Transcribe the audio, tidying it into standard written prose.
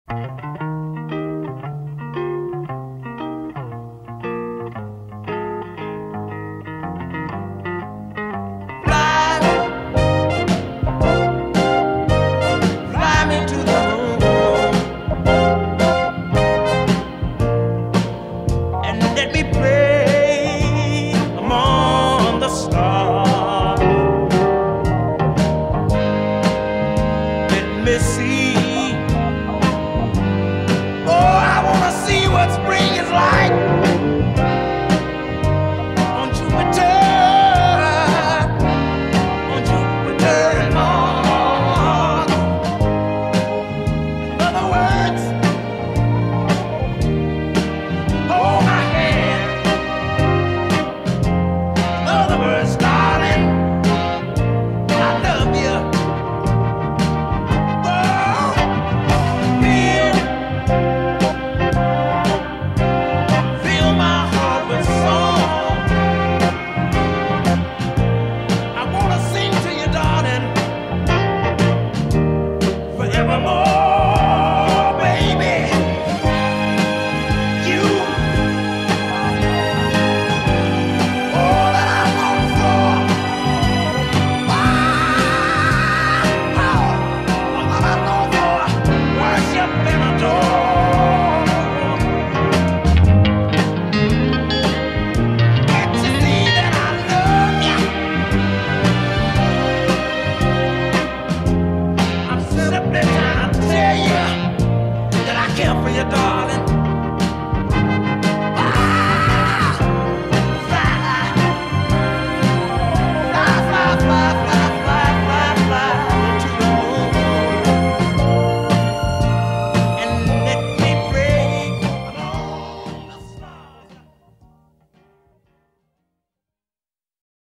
Fly me to the moon and let me play among the stars. Let me see. Oh, I wanna see what spring is like on Jupiter. Simply trying to tell you that I care for you, darling.